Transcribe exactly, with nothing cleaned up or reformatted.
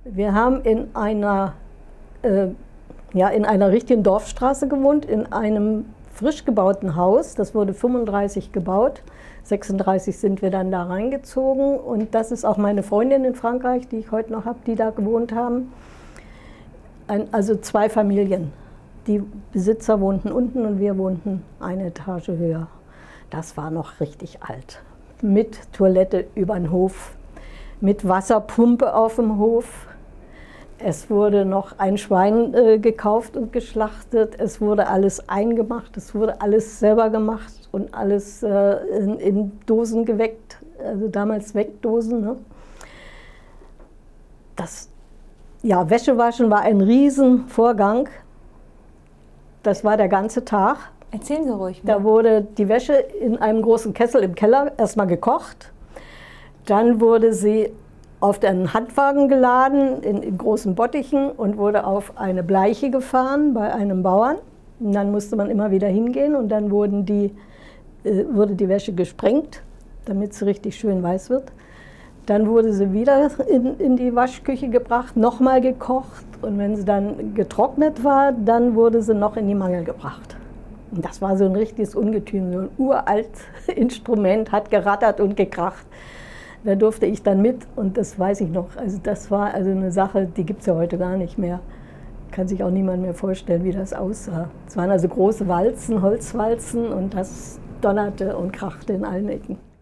Wir haben in einer, äh, ja, in einer richtigen Dorfstraße gewohnt, in einem frisch gebauten Haus. Das wurde fünfunddreißig gebaut. sechsunddreißig sind wir dann da reingezogen. Und das ist auch meine Freundin in Frankreich, die ich heute noch habe, die da gewohnt haben. Ein, also zwei Familien. Die Besitzer wohnten unten und wir wohnten eine Etage höher. Das war noch richtig alt. Mit Toilette über den Hof, mit Wasserpumpe auf dem Hof. Es wurde noch ein Schwein äh, gekauft und geschlachtet. Es wurde alles eingemacht, es wurde alles selber gemacht und alles äh, in, in Dosen geweckt, also damals Weckdosen. Ne? Das, ja, Wäschewaschen war ein Riesenvorgang. Das war der ganze Tag. Erzählen Sie ruhig mal. Da wurde die Wäsche in einem großen Kessel im Keller erstmal gekocht. Dann wurde sie auf den Handwagen geladen, in, in großen Bottichen, und wurde auf eine Bleiche gefahren bei einem Bauern. Und dann musste man immer wieder hingehen und dann wurden die, äh, wurde die Wäsche gesprengt, damit sie richtig schön weiß wird. Dann wurde sie wieder in, in die Waschküche gebracht, nochmal gekocht, und wenn sie dann getrocknet war, dann wurde sie noch in die Mangel gebracht. Und das war so ein richtiges Ungetüm, so ein uraltes Instrument, hat gerattert und gekracht. Da durfte ich dann mit, und das weiß ich noch. Also das war also eine Sache, die gibt es ja heute gar nicht mehr. Kann sich auch niemand mehr vorstellen, wie das aussah. Es waren also große Walzen, Holzwalzen, und das donnerte und krachte in allen Ecken.